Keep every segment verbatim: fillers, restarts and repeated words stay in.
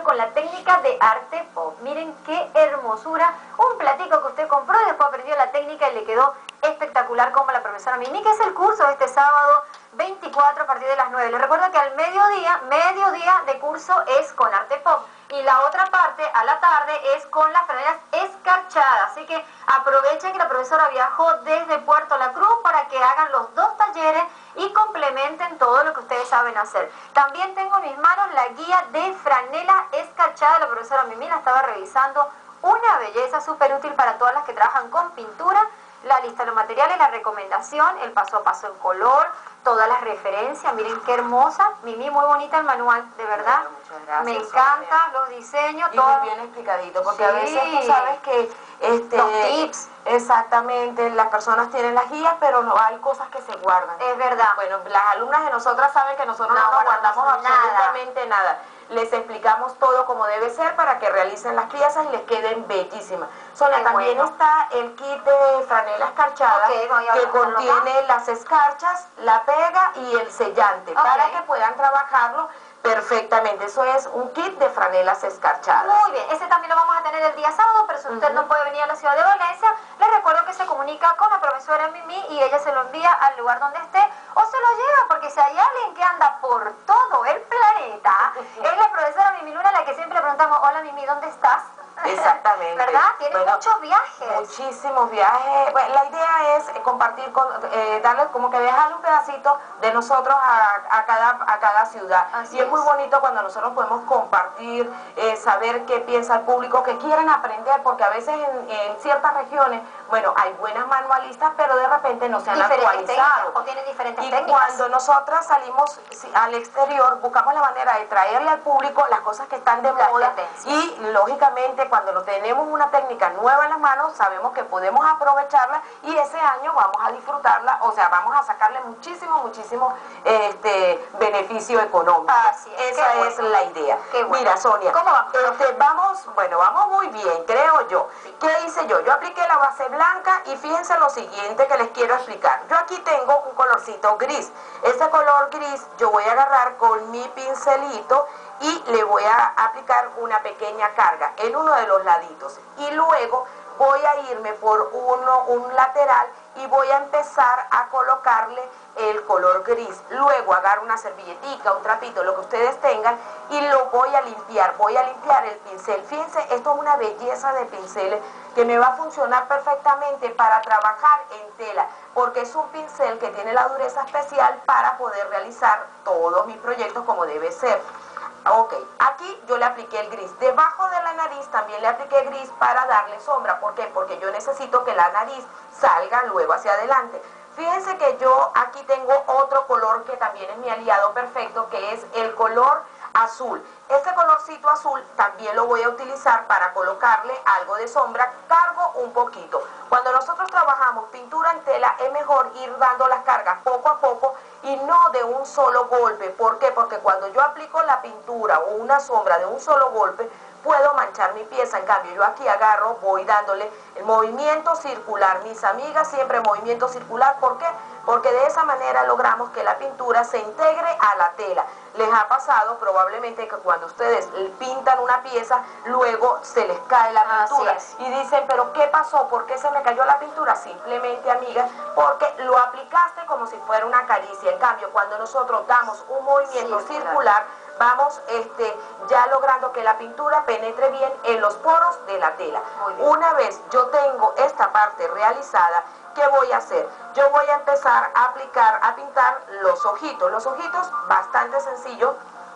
con la técnica de arte pop. Miren qué hermosura, un platico que usted compró y después aprendió la técnica y le quedó espectacular como la profesora Mimi, que es el curso de este sábado veinticuatro a partir de las nueve. Les recuerdo que al mediodía, mediodía de curso es con arte pop y la otra parte a la tarde es con las franelas escarchadas. Así que aprovechen que la profesora viajó desde Puerto La Cruz para que hagan los dos talleres y complementen todo lo que ustedes saben hacer. También tengo en mis manos la guía de franela escarchada de la profesora Mimi, la estaba revisando, una belleza súper útil para todas las que trabajan con pintura. La lista de los materiales, la recomendación, el paso a paso en color, todas las referencias. Miren qué hermosa. Mimi, muy bonita el manual, de verdad. Bueno, muchas gracias. Me encanta los diseños. Y todo muy bien explicadito, porque sí. a veces tú sabes que este, los tips. Exactamente, las personas tienen las guías, pero no hay cosas que se guardan. Es verdad. Bueno, las alumnas de nosotras saben que nosotros no, no nos guardamos absolutamente nada. nada. Les explicamos todo como debe ser para que realicen las piezas y les queden bellísimas. Sonia, Qué también bueno. está el kit de franela escarchada, okay, que contiene las escarchas, la pega y el sellante, okay, para que puedan trabajarlo perfectamente. Eso es un kit de franelas escarchadas. Muy bien, ese también lo vamos a tener el día sábado, pero si usted uh-huh. no puede venir a la ciudad de Valencia, les recuerdo que se comunica con la profesora Mimi y ella se lo envía al lugar donde esté o se lo lleva, porque si hay alguien que anda por todo el planeta, es la profesora Mimi Luna, a la que siempre le preguntamos, hola Mimi, ¿dónde estás? Exactamente. ¿Verdad? Tiene bueno, muchos viajes. Muchísimos viajes. Bueno, la idea es compartir, con, eh, darles como que dejarle un pedacito de nosotros a, a, cada, a cada ciudad. Así y es, es muy bonito cuando nosotros podemos compartir, eh, saber qué piensa el público, que quieren aprender, porque a veces en, en ciertas regiones, bueno, hay buenas manualistas, pero de repente no se han diferentes actualizado. Técnicas, o tienen diferentes y técnicas. Cuando nosotras salimos al exterior, buscamos la manera de traerle al público las cosas que están de las moda tendencias. Y lógicamente cuando no tenemos una técnica nueva en las manos, sabemos que podemos aprovecharla y ese año vamos a disfrutarla, o sea, vamos a sacarle muchísimo, muchísimo este, beneficio económico. Así es. Esa es bueno. la idea. Bueno. Mira, Sonia, ¿cómo vamos? Este, vamos, bueno, vamos muy bien, creo yo. Sí. ¿Qué hice yo? Yo apliqué la base blanca y fíjense lo siguiente que les quiero explicar. Yo aquí tengo un colorcito gris. Ese color gris yo voy a agarrar con mi pincelito y le voy a aplicar una pequeña carga en uno de los laditos y luego voy a irme por uno, un lateral y voy a empezar a colocarle el color gris. Luego agarro una servilletica, un trapito, lo que ustedes tengan y lo voy a limpiar, voy a limpiar el pincel. Fíjense, esto es una belleza de pinceles que me va a funcionar perfectamente para trabajar en tela, porque es un pincel que tiene la dureza especial para poder realizar todos mis proyectos como debe ser. Ok, aquí yo le apliqué el gris. Debajo de la nariz también le apliqué gris para darle sombra. ¿Por qué? Porque yo necesito que la nariz salga luego hacia adelante. Fíjense que yo aquí tengo otro color que también es mi aliado perfecto, que es el color azul. Este colorcito azul también lo voy a utilizar para colocarle algo de sombra. Cargo un poquito. Cuando nosotros trabajamos pintura en tela es mejor ir dando las cargas poco a poco y no de un solo golpe. ¿Por qué? Porque cuando yo aplico la pintura o una sombra de un solo golpe, puedo manchar mi pieza. En cambio, yo aquí agarro, voy dándole el movimiento circular. Mis amigas, siempre movimiento circular. ¿Por qué? Porque de esa manera logramos que la pintura se integre a la tela. Les ha pasado probablemente que cuando ustedes pintan una pieza, luego se les cae la pintura. Y dicen, ¿pero qué pasó? ¿Por qué se me cayó la pintura? Simplemente, amigas, porque lo aplicaste como si fuera una caricia. En cambio, cuando nosotros damos un movimiento circular, circular vamos este, ya logrando que la pintura penetre bien en los poros de la tela. Una vez yo tengo esta parte realizada, ¿qué voy a hacer? Yo voy a empezar a aplicar, a pintar los ojitos. Los ojitos bastante sencillo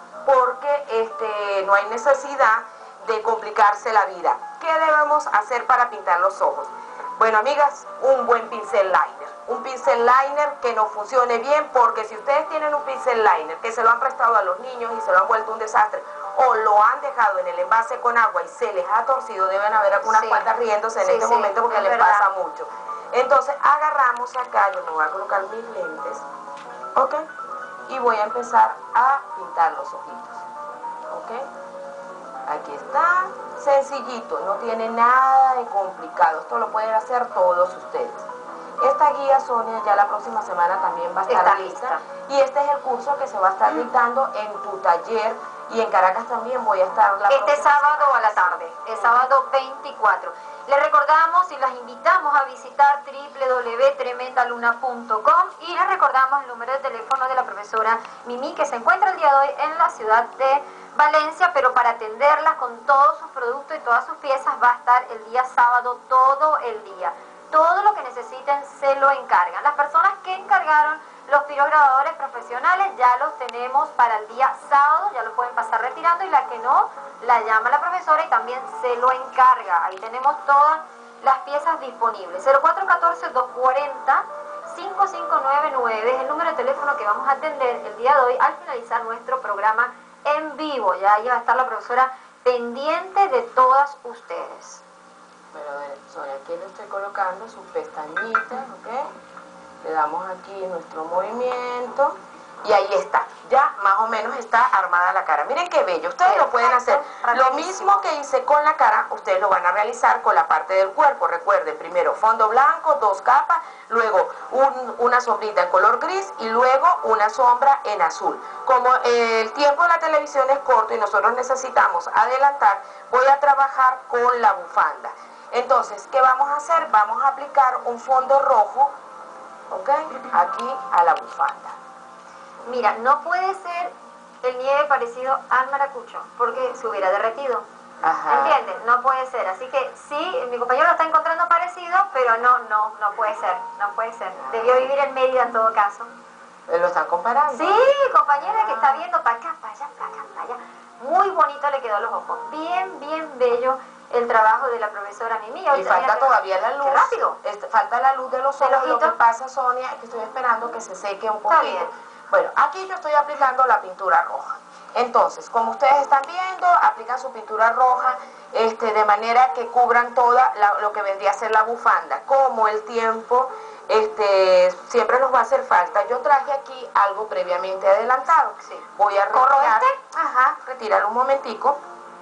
porque este, no hay necesidad de complicarse la vida. ¿Qué debemos hacer para pintar los ojos? Bueno, amigas, un buen pincel liner. Un pincel liner que nos funcione bien, porque si ustedes tienen un pincel liner que se lo han prestado a los niños y se lo han vuelto un desastre, o lo han dejado en el envase con agua y se les ha torcido, deben haber algunas sí. cuantas riéndose en sí, este sí, momento porque les verdad. pasa mucho. Entonces agarramos acá, yo me voy a colocar mis lentes, ok, y voy a empezar a pintar los ojitos, ok. Aquí está, sencillito, no tiene nada de complicado, esto lo pueden hacer todos ustedes. Esta guía, Sonia, ya la próxima semana también va a estar Está lista. lista. Y este es el curso que se va a estar dictando en tu taller y en Caracas también voy a estar la este próxima sábado semana. a la tarde, el sábado veinticuatro. Les recordamos y las invitamos a visitar w w w punto tremenda luna punto com y les recordamos el número de teléfono de la profesora Mimi, que se encuentra el día de hoy en la ciudad de Valencia, pero para atenderlas con todos sus productos y todas sus piezas va a estar el día sábado todo el día. Todo lo que necesiten se lo encargan. Las personas que encargaron los pirograbadores profesionales ya los tenemos para el día sábado, ya lo pueden pasar retirando, y la que no, la llama la profesora y también se lo encarga. Ahí tenemos todas las piezas disponibles. cero cuatro uno cuatro, dos cuatro cero, cinco cinco nueve nueve es el número de teléfono que vamos a atender el día de hoy al finalizar nuestro programa en vivo. Ya ahí va a estar la profesora pendiente de todas ustedes. Pero Soy, aquí le estoy colocando sus pestañitas, ¿ok? Le damos aquí nuestro movimiento y ahí está, ya más o menos está armada la cara. Miren qué bello, ustedes Perfecto, lo pueden hacer. Lo mismo que hice con la cara, ustedes lo van a realizar con la parte del cuerpo. Recuerden, primero fondo blanco, dos capas, luego un, una sombrita en color gris y luego una sombra en azul. Como el tiempo de la televisión es corto y nosotros necesitamos adelantar, voy a trabajar con la bufanda. Entonces, ¿qué vamos a hacer? Vamos a aplicar un fondo rojo, ¿ok? Aquí a la bufanda. Mira, no puede ser el nieve parecido al maracucho, porque se hubiera derretido. Ajá. ¿Entiendes? No puede ser. Así que sí, mi compañero lo está encontrando parecido, pero no, no, no puede ser. No puede ser. Debió vivir en Mérida en todo caso. ¿Lo están comparando? Sí, compañera, que está viendo para acá, para allá, para acá, para allá. Muy bonito le quedó los ojos. Bien, bien bello el trabajo de la profesora Mimi. Y Ahorita falta mira, todavía la luz. ¡qué rápido! Este, falta la luz de los ¿Del ojos. Lo que ojito? pasa, Sonia, es que estoy esperando que se seque un Está poquito. bien. Bueno, aquí yo estoy aplicando la pintura roja. Entonces, como ustedes están viendo, aplican su pintura roja este, de manera que cubran toda la, lo que vendría a ser la bufanda. Como el tiempo este, siempre nos va a hacer falta, yo traje aquí algo previamente adelantado. Sí. Voy a ¿Corro retirar, este? ajá, retirar un momentico.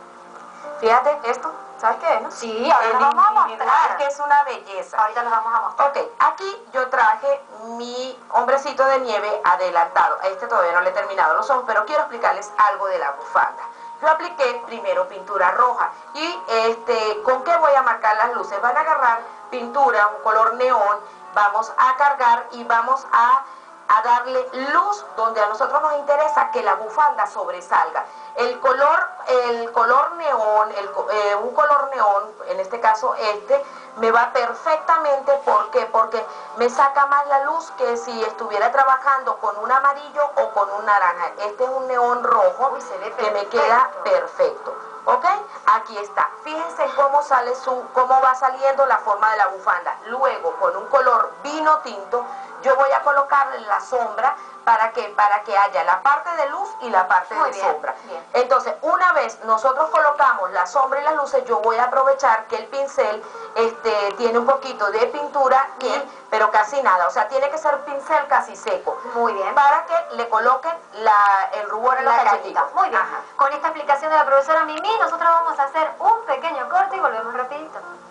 Fíjate esto, ¿sabes qué es, no? Sí, ahora El lo vamos a individual, mostrar. que es una belleza. Ahorita los vamos a mostrar. Ok, aquí yo traje mi hombrecito de nieve adelantado. A este todavía no le he terminado los ojos, pero quiero explicarles algo de la bufanda. Yo apliqué primero pintura roja. ¿Y este, con qué voy a marcar las luces? Van a agarrar pintura, un color neón, vamos a cargar y vamos a, a darle luz donde a nosotros nos interesa que la bufanda sobresalga. El color, el color neón, el, eh, un color neón, en este caso este, me va perfectamente. ¿Por qué? Porque me saca más la luz que si estuviera trabajando con un amarillo o con un naranja. Este es un neón rojo. Uy, se ve que me perfecto. queda perfecto. ¿Ok? Aquí está. Fíjense cómo sale su, cómo va saliendo la forma de la bufanda. Luego, con un color vino tinto, yo voy a colocarle la sombra. ¿Para qué? Para que haya la parte de luz y la parte Muy de bien, sombra. bien. Entonces, una vez nosotros colocamos la sombra y las luces, yo voy a aprovechar que el pincel este, tiene un poquito de pintura, y, Bien. pero casi nada. O sea, tiene que ser pincel casi seco. Muy bien. Para que le coloquen la, el rubor en los La cachetitos. carita. Muy bien. Ajá. Con esta explicación de la profesora Mimi, nosotros vamos a hacer un pequeño corte y volvemos rapidito.